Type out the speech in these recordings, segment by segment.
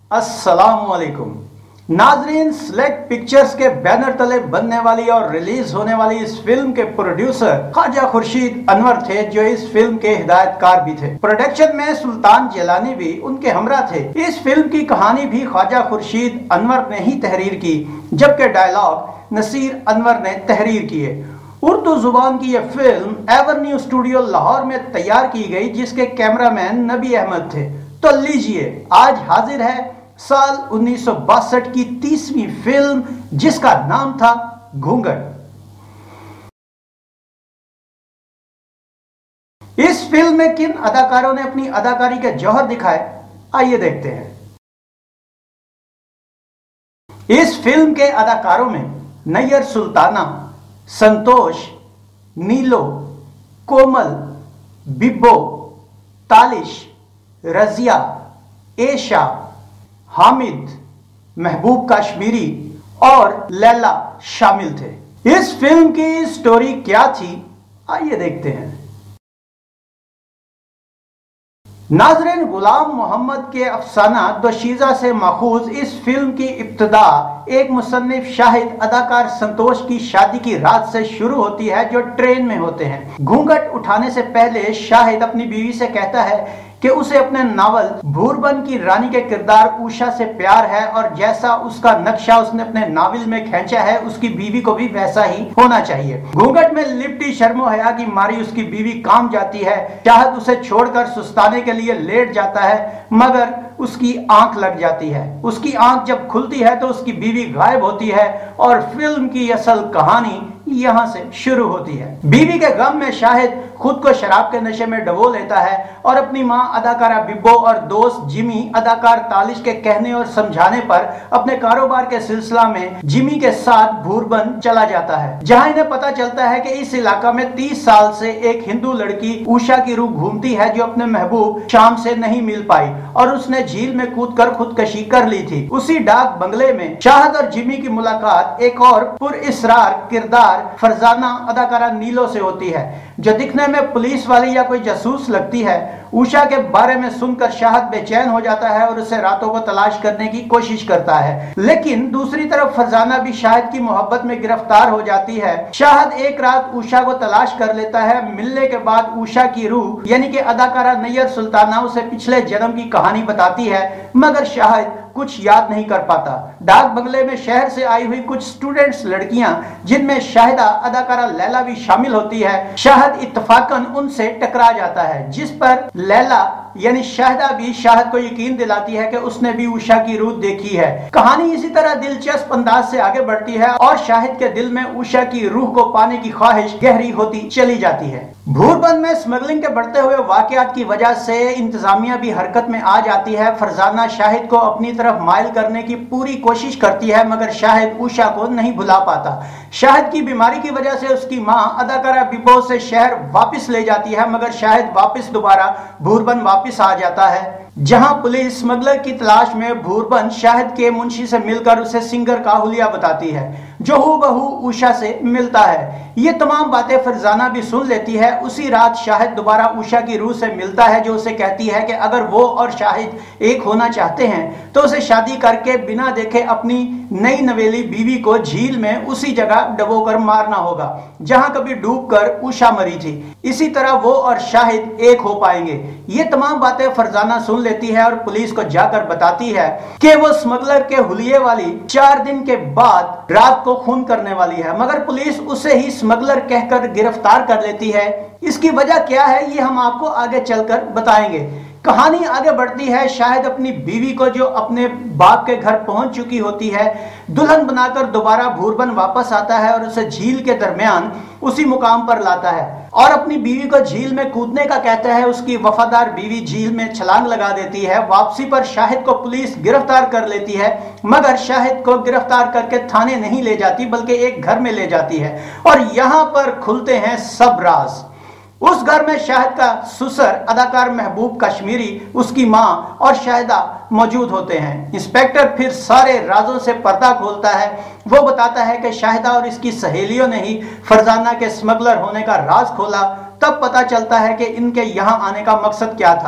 अस्सलामुअलैकुम नाजरीन, select pictures के बैनर तले बनने वाली और रिलीज होने वाली इस फिल्म के प्रोड्यूसर ख्वाजा खुर्शीद अनवर थे, जो इस फिल्म के हिदायतकार भी थे। प्रोडक्शन में सुल्तान जिलानी भी उनके हमरा थे। इस फिल्म की कहानी भी ख्वाजा खुर्शीद अनवर ने ही तहरीर की, जबकि डायलॉग नसीर अनवर ने तहरीर किए। उर्दू जुबान की यह फिल्म एवरन्यू स्टूडियो लाहौर में तैयार की गई, जिसके कैमरामैन नबी अहमद थे। तो लीजिए, आज हाजिर है साल 1962 की 30वीं फिल्म, जिसका नाम था घूंघट। इस फिल्म में किन अदाकारों ने अपनी अदाकारी के जौहर दिखाए, आइए देखते हैं। इस फिल्म के अदाकारों में नैयर सुल्ताना, संतोष, नीलो, कोमल, बिब्बो, तालिश, रजिया, एशा, हामिद, महबूब कश्मीरी और लैला शामिल थे। इस फिल्म की स्टोरी क्या थी, आइए देखते हैं। नाज़रीन, गुलाम मोहम्मद के अफसाना दोशीज़ा से माखूज इस फिल्म की इब्तिदा एक मुसन्निफ शाहिद अदाकार संतोष की शादी की रात से शुरू होती है, जो ट्रेन में होते हैं। घूंघट उठाने से पहले शाहिद अपनी बीवी से कहता है कि उसे अपने नावल भूरबन की रानी के किरदार उषा से प्यार है, और जैसा उसका नक्शा उसने अपने नावल में खींचा है, उसकी बीवी को भी वैसा ही होना चाहिए। घूंघट में लिपटी शर्मो हया की मारी उसकी बीवी काम जाती है। शाहिद उसे छोड़कर सुस्ताने के लिए लेट जाता है, मगर उसकी आंख लग जाती है। उसकी आंख जब खुलती है तो उसकी बीवी गायब होती है, और फिल्म की असल कहानी यहां से शुरू होती है। बीवी के गम में शाहिद खुद को शराब के नशे में डबो लेता है, और अपनी मां अदाकारा बिब्बो और दोस्त जिमी अदाकार तालिश के कहने और समझाने पर अपने कारोबार के सिलसिला में जिमी के साथ भूरबन चला जाता है, जहां इन्हें पता चलता है कि इस इलाका में 30 साल से एक हिंदू लड़की उषा की रूह घूमती है, जो अपने महबूब शाम से नहीं मिल पाई और उसने झील में कूदकर खुदकशी कर ली थी। उसी डाक बंगले में शाहिद और जिमी की मुलाकात एक और पुरइसरार किरदार फरजाना अदाकारा नीलो से होती है, जो दिखने में पुलिस वाली या कोई जासूस लगती है। उषा के बारे में सुनकर शाहिद बेचैन हो जाता है और उसे रातों को तलाश करने की कोशिश करता है, लेकिन दूसरी तरफ फरजाना भी शाहिद की मोहब्बत में गिरफ्तार हो जाती है। शाहिद एक रात उषा को तलाश कर लेता है। मिलने के बाद उषा की रूह यानी कि अदाकारा नैयर सुल्ताना उसे पिछले जन्म की कहानी बताती है, मगर शाहिद कुछ याद नहीं कर पाता। डाक बंगले में शहर से आई हुई कुछ स्टूडेंट्स लड़कियां, जिनमें शाहिदा अदाकारा लैला भी शामिल होती है, शाहिद इत्तफाकन उनसे टकरा जाता है, जिस पर लैला यानी शाहिदा भी शाहिद को यकीन दिलाती है कि उसने भी उषा की रूह देखी है। कहानी इसी तरह दिलचस्प अंदाज से आगे बढ़ती है, और शाहिद के दिल में उषा की रूह को पाने की ख्वाहिश गहरी होती चली जाती है। भूरबन में स्मगलिंग के बढ़ते हुए वाकयात की वजह से इंतजामिया भी हरकत में आ जाती है। फरजाना शाहिद को अपनी तरफ माइल करने की पूरी कोशिश करती है, मगर शाहिद उषा को नहीं भुला पाता। शाहिद की बीमारी की वजह से उसकी मां अदाकारा बिब्बो से शहर वापस ले जाती है, मगर शाहिद वापस दोबारा भूरबन वापस आ जाता है, जहां पुलिस स्मगलर की तलाश में भूरबन शाहिद के मुंशी से मिलकर उसे सिंगर का हुलिया बताती है, जो हूबहू उषा से मिलता है। ये तमाम बातें फरजाना भी सुन लेती है। उसी रात शाहिद दोबारा उषा की रूह से मिलता है, जो उसे कहती है कि अगर वो और शाहिद एक होना चाहते हैं तो उसे शादी करके बिना देखे अपनी नई नवेली बीवी को झील में उसी जगह डबोकर मारना होगा जहां कभी डूबकर उषा मरी थी। इसी तरह वो और शाहिद एक हो पाएंगे। ये तमाम बातें फरजाना सुन लेती है और पुलिस को जाकर बताती है कि वो स्मगलर के हुलिये वाली 4 दिन के बाद रात को खून करने वाली है, मगर पुलिस उसे ही स्मगलर कहकर गिरफ्तार कर लेती है। इसकी वजह क्या है, ये हम आपको आगे चलकर बताएंगे। कहानी आगे बढ़ती है। शाहिद अपनी बीवी को, जो अपने बाप के घर पहुंच चुकी होती है, दुल्हन बनाकर दोबारा भूरबन वापस आता है और उसे झील के दरमियान उसी मुकाम पर लाता है और अपनी बीवी को झील में कूदने का कहता है। उसकी वफादार बीवी झील में छलांग लगा देती है। वापसी पर शाहिद को पुलिस गिरफ्तार कर लेती है, मगर शाहिद को गिरफ्तार करके थाने नहीं ले जाती, बल्कि एक घर में ले जाती है, और यहां पर खुलते हैं सब राज। उस घर में शाहिद का ससुर अदाकार महबूब कश्मीरी, उसकी मां और शाहिदा मौजूद होते हैं। इंस्पेक्टर फिर सारे राजों से पर्दा खोलता है। वो बताता है कि शाहिदा और इसकी सहेलियों ने ही फरजाना के स्मगलर होने का राज खोला। तब पता चलता है कि इनके यहाँ आने का मकसद क्या था।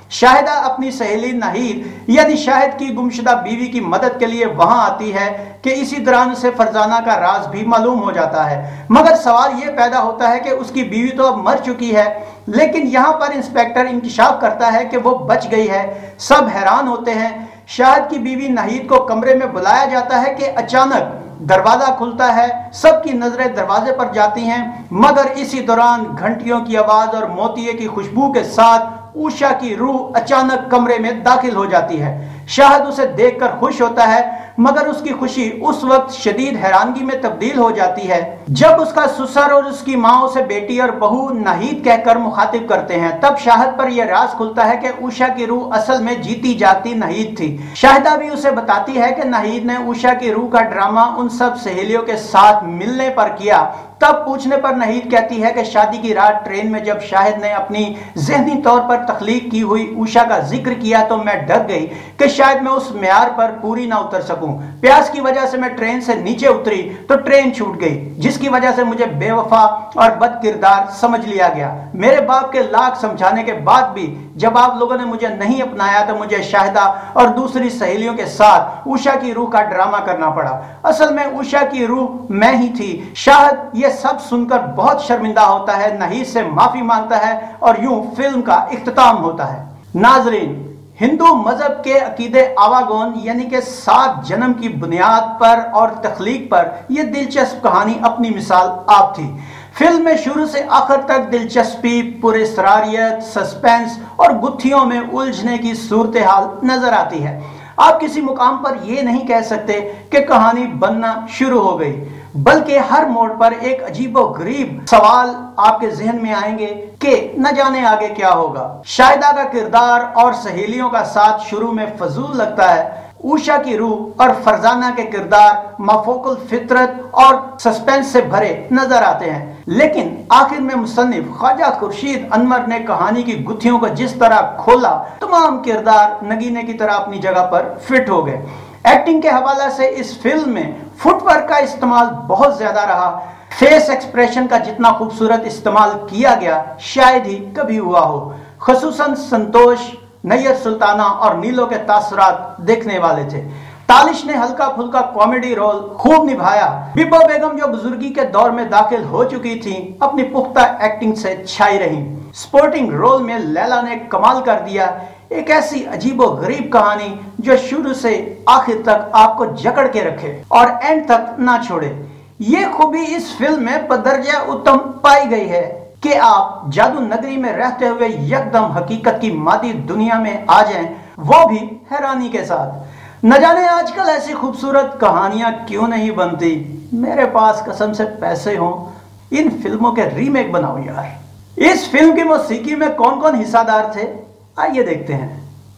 शाहिदा अपनी सहेली नाहिद यानी शाहिद की गुमशुदा बीवी की मदद के लिए वहां आती है कि इसी दौरान उसे फरजाना का राज भी मालूम हो जाता है। मगर सवाल यह पैदा होता है कि उसकी बीवी तो अब मर चुकी है, लेकिन यहाँ पर इंस्पेक्टर इंकशाफ करता है कि वो बच गई है। सब हैरान होते हैं। शाहिद की बीवी नाहिद को कमरे में बुलाया जाता है कि अचानक दरवाजा खुलता है। सबकी नजरें दरवाजे पर जाती हैं, मगर इसी दौरान घंटियों की आवाज और मोतिये की खुशबू के साथ उषा की रूह अचानक कमरे में दाखिल हो जाती है। शाहिद उसे देखकर खुश होता है, मगर उसकी खुशी उस वक्त शदीद हैरानगी में तब्दील हो जाती है जब उसका ससुर और उसकी माँ उसे बेटी और बहू नाहिद कहकर मुखातिब करते हैं। तब शाहिद पर यह राज खुलता है कि उषा की रूह असल में जीती जागती नाहिद थी। शाहिदा भी उसे बताती है कि नाहिद ने उषा की रूह का ड्रामा उन सब सहेलियों के साथ मिलने पर किया। तब पूछने पर नाहिद कहती है कि शादी की रात ट्रेन में जब शाहिद ने अपनी ज़हनी तौर पर तख्लीक की हुई उषा का जिक्र किया तो मैं डर गई कि शायद मैं उस मेयार पर पूरी ना उतर सकूं। प्यास की वजह से मैं ट्रेन से नीचे उतरी तो ट्रेन छूट गई, जिसकी वजह से मुझे बेवफा और बद किरदार समझ लिया गया। मेरे बाप के लाख समझाने के बाद भी जब आप लोगों ने मुझे नहीं अपनाया तो मुझे शाहिदा और दूसरी सहेलियों के साथ उषा की रूह का ड्रामा करना पड़ा। असल में उषा की रूह मैं ही थी। शाहिद ये सब सुनकर बहुत शर्मिंदा होता है, नाहिद से माफी मांगता है और यूं फिल्म का इख्तिताम होता है। नाजरीन, हिंदू मजहब के अकीदे आवागोन यानी कि 7 जन्म की बुनियाद पर और तख्लीक पर यह दिलचस्प कहानी अपनी मिसाल आप थी। फिल्म में शुरू से आखिर तक दिलचस्पी, पुरस्रारियत, सस्पेंस और गुत्थियों में उलझने की सूरत हाल नजर आती है। आप किसी मुकाम पर यह नहीं कह सकते कि कहानी बनना शुरू हो गई, बल्कि हर मोड़ पर एक अजीबोगरीब सवाल आपके जहन में आएंगे कि न जाने आगे क्या होगा। शाहिदा का किरदार और सहेलियों का साथ शुरू में फजूल लगता है। उषा की रूह और फरजाना के किरदार माफोकुल फितरत और सस्पेंस से भरे नजर आते हैं, लेकिन आखिर में मुसन्निफ ख्वाजा खुर्शीद अनवर ने कहानी की गुत्थियों को जिस तरह खोला, तमाम किरदार नगीने की तरह अपनी जगह पर फिट हो गए। एक्टिंग के हवाले से इस फिल्म में फुटवर्क का इस्तेमाल बहुत ज्यादा रहा। फेस एक्सप्रेशन का जितना खूबसूरत इस्तेमाल किया गया शायद ही कभी हुआ हो। खसूसन संतोष, नैयर सुल्ताना और नीलो के तासुरात देखने वाले थे। तालिश ने हल्का फुल्का कॉमेडी रोल खूब निभाया। बिब्बो बेगम जो बुजुर्गी के दौर में दाखिल हो चुकी थी, अपनी पुख्ता एक्टिंग से छाई रही। स्पोर्टिंग रोल में लैला ने कमाल कर दिया। एक ऐसी अजीबो गरीब कहानी जो शुरू से आखिर तक आपको जकड़ के रखे और एंड तक ना छोड़े। ये खूबी इस फिल्म में बदर्जा उत्तम पाई गई है कि आप जादू नगरी में रहते हुए यकदम हकीकत की मादी दुनिया में आ जाएं, वो भी हैरानी के साथ। न जाने आजकल ऐसी खूबसूरत कहानियां क्यों नहीं बनती। मेरे पास कसम से पैसे हों, इन फिल्मों के रीमेक बनाओ यार। इस फिल्म की मौसीकी में कौन कौन हिस्सेदार थे, आइए देखते हैं।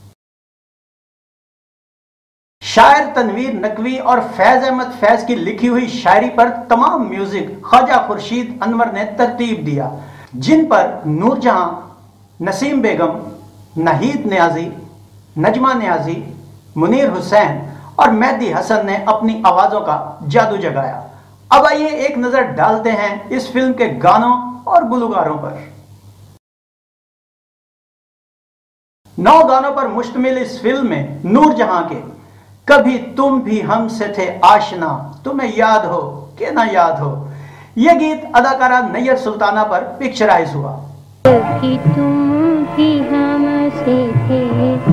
शायर तनवीर नकवी और फैज अहमद फैज की लिखी हुई शायरी पर तमाम म्यूजिक ख्वाजा खुर्शीद अनवर ने तरतीब दिया, जिन पर नूरजहां, नसीम बेगम, नाहिद नियाजी, नजमा नियाजी, मुनीर हुसैन और मेहदी हसन ने अपनी आवाजों का जादू जगाया। अब आइए एक नजर डालते हैं इस फिल्म के गानों और गुलकारों पर। 9 गानों पर मुश्तमिल इस फिल्म में नूरजहां के कभी तुम भी हमसे थे आशना, तुम्हें याद हो कि ना याद हो, यह गीत अदाकारा नैयर सुल्ताना पर पिक्चराइज हुआ। कभी तुम भी हमसे थे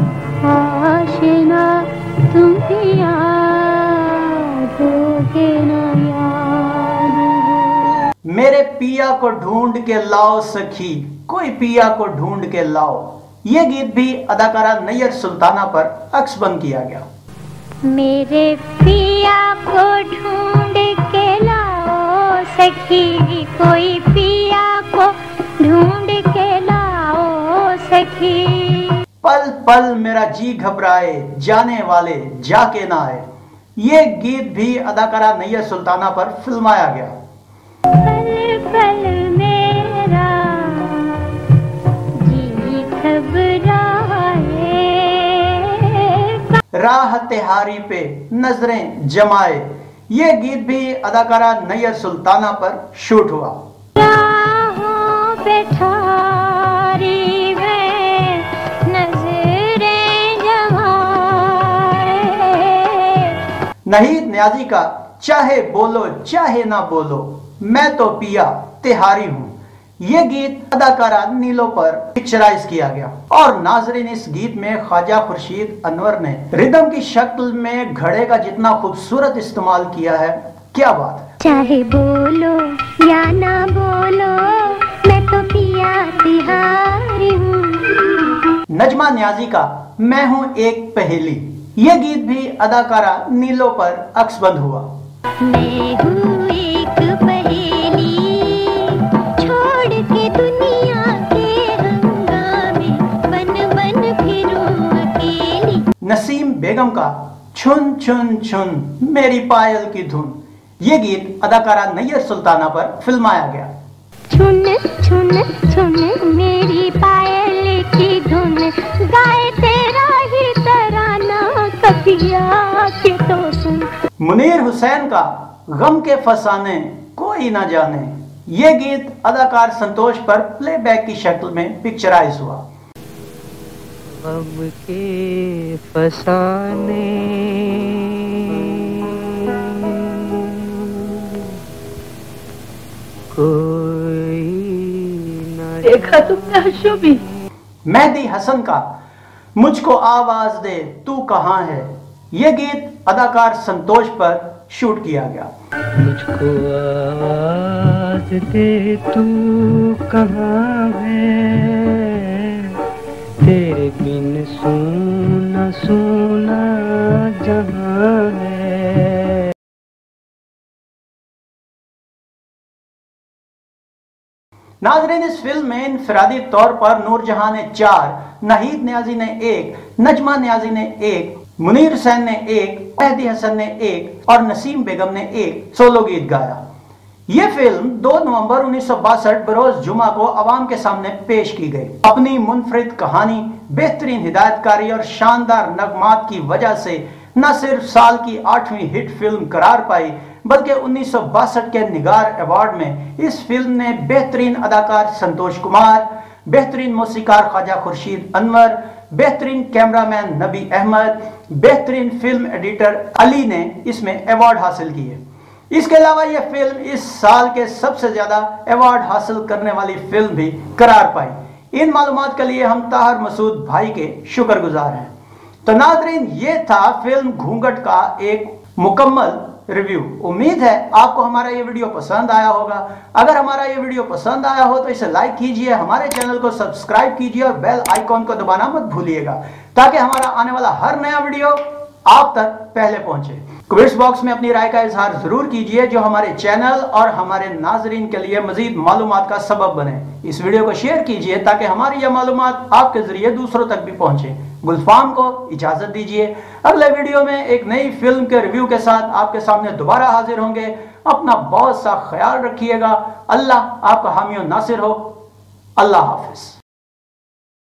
आशना, तुम्हें याद हो कि ना याद हो। मेरे पिया को ढूंढ के लाओ सखी, कोई पिया को ढूंढ के लाओ, यह गीत भी अदाकारा नैयर सुल्ताना पर अक्सबंद किया गया। मेरे पिया को ढूंढ के लाओ सखी, कोई पिया को ढूंढ के लाओ सखी। पल पल मेरा जी घबराए, जाने वाले जाके ना आए, ये गीत भी अदाकारा नैयर सुल्ताना पर फिल्माया गया। पल पल मेरा जी घबराए, राह तिहारी पे नजरें जमाए, ये गीत भी अदाकारा नैयर सुल्ताना पर शूट हुआ। राहों पे ठारी में नजरें नाहिद न्याजी का चाहे बोलो चाहे ना बोलो मैं तो पिया तिहारी हूँ, ये गीत अदाकारा नीलो पर पिक्चराइज किया गया और नाजरीन इस गीत में ख्वाजा खुर्शीद अनवर ने रिदम की शक्ल में घड़े का जितना खूबसूरत इस्तेमाल किया है, क्या बात है। चाहे बोलो या ना बोलो मैं तो पिया तिहारी हूँ। नजमा न्याजी का मैं हूँ एक पहेली, ये गीत भी अदाकारा नीलो पर अक्सबंद हुआ। मैं हूँ एक पहेली छोड़ के दुनिया के हंगामे बन बन फिरूं अकेली। नसीम बेगम का छुन छुन छुन मेरी पायल की धुन, ये गीत अदाकारा नैयर सुल्ताना पर फिल्माया गया। छुन छुन छुन मेरी पायल की धुन गाए तेरा ही तराना कपिया के तो सुन। मुनीर हुसैन का गम के फसाने कोई ना जाने, ये गीत अदाकार संतोष पर प्लेबैक की शक्ल में पिक्चराइज हुआ। गम के फसाने कोई ना देखा तुमने शुभी। मेहदी हसन का मुझको आवाज दे तू कहाँ है, ये गीत अदाकार संतोष पर शूट किया गया। मुझको आवाज दे तू कहाँ है, तेरे बिन सुना सुना जहाँ है। नाजरीन इस फिल्म में इनफरादी तौर पर नूरजहां ने 4, नाहिद न्याजी ने 1, नजमा न्याजी ने 1, मुनीर हुसैन ने 1, मेहदी हसन ने 1 और नसीम बेगम ने 1 सोलो गीत गाया। यह फिल्म 2 नवंबर 1962 बरोज जुमा को अवाम के सामने पेश की गई। अपनी मुनफरिद कहानी, बेहतरीन हिदायतकारी और शानदार नगमात की वजह से न सिर्फ साल की 8वीं हिट फिल्म करार पाई, बल्कि 1962 के निगार अवार्ड में इस फिल्म ने बेहतरीन अदाकार संतोष कुमार, बेहतरीन मौसीकार ख्वाजा खुर्शीद अनवर, बेहतरीन कैमरामैन नबी अहमद, बेहतरीन फिल्म एडिटर अली ने इसमें अवार्ड हासिल किए। इसके अलावा यह फिल्म इस साल के सबसे ज्यादा अवार्ड हासिल करने वाली फिल्म भी करार पाई। इन मालूमात के लिए हम ताहर मसूद भाई के शुक्रगुजार हैं। तो नाज़रीन, ये था फिल्म घूंघट का एक मुकम्मल रिव्यू। उम्मीद है आपको हमारा ये वीडियो पसंद आया होगा। अगर हमारा ये वीडियो पसंद आया हो तो इसे लाइक कीजिए, हमारे चैनल को सब्सक्राइब कीजिए और बेल आइकॉन को दबाना मत भूलिएगा, ताकि हमारा आने वाला हर नया वीडियो आप तक पहले पहुंचे। कमेंट्स बॉक्स में अपनी राय का इजहार जरूर कीजिए, जो हमारे चैनल और हमारे नाजरीन के लिए मजीद मालूमात का सबब बने। इस वीडियो को शेयर कीजिए ताकि हमारी यह मालूमात आपके जरिए दूसरों तक भी पहुंचे। गुलफाम को इजाजत दीजिए। अगले वीडियो में एक नई फिल्म के रिव्यू के साथ आपके सामने दोबारा हाजिर होंगे। अपना बहुत सा ख्याल रखिएगा। अल्लाह आपका हामी और नासिर हो। अल्लाह हाफिज।